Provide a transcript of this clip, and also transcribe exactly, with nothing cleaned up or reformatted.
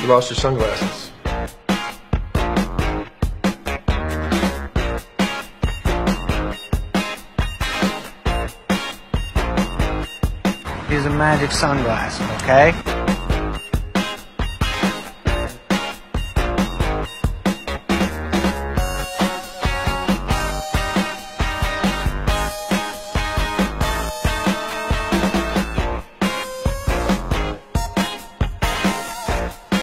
You lost your sunglasses. These are magic sunglasses, okay?